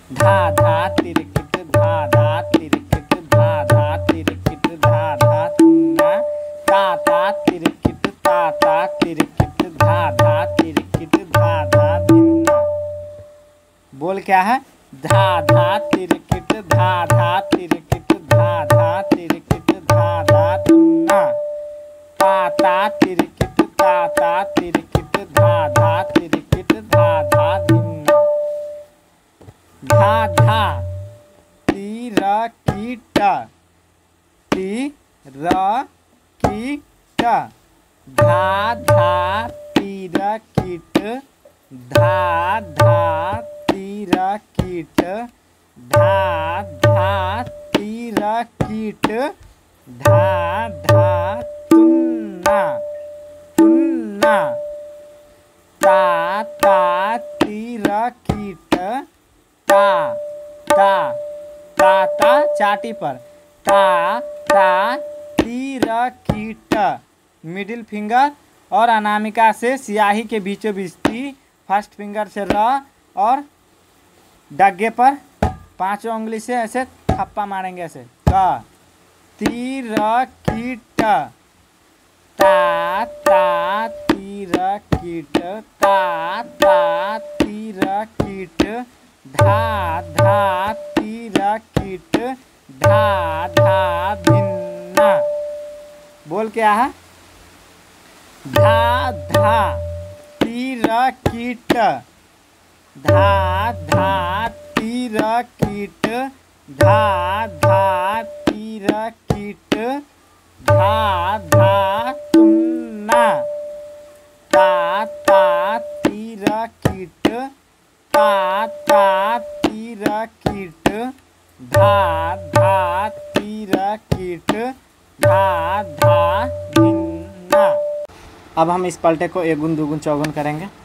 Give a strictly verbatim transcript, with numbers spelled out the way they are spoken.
धा धा तिरकिट धा धा तिरकिट धा धा तिरकिट धा धा धिन्ना ता ता तिरकिट ता ता तिरकिट धा धा तिरकिट धा धा धिन्ना। बोल क्या है? धा धा तिरकिट धा धा तिरकिट धा धा तिरकिट धा धा धिन्ना ता ता तिरकिट ता ता तिरकिट धा धा तिरकिट धा धा धिन्ना। धा धा तिरकिट तिरकिट धा धा तिरकिट धा धा तिरकिट धा धा तिरकिट धा धा तुन्ना तुन्ना ता ता तिरकिट ता ता ता ता चाटी पर ता ता तिरकिट मिडिल फिंगर और अनामिका से स्याही के बीचों बीच ती, फर्स्ट फिंगर से र और डग्गे पर पांचों उंगली से ऐसे थप्पा मारेंगे ऐसे क तिरकिट ता ता तिरकिट ता ता तिरकिट धा धा तिरकिट धा धा धिन्ना। बोल क्या है? धा धा तिरकिट धा धा तिरकिट धा धा तिरकिट धा धा तुन्ना ता ता तिरकिट ता ता तिरकिट धा धा तिरकिट धा धा धिन्ना। अब हम इस पलटे को एक गुण दो गुण चौगुन करेंगे।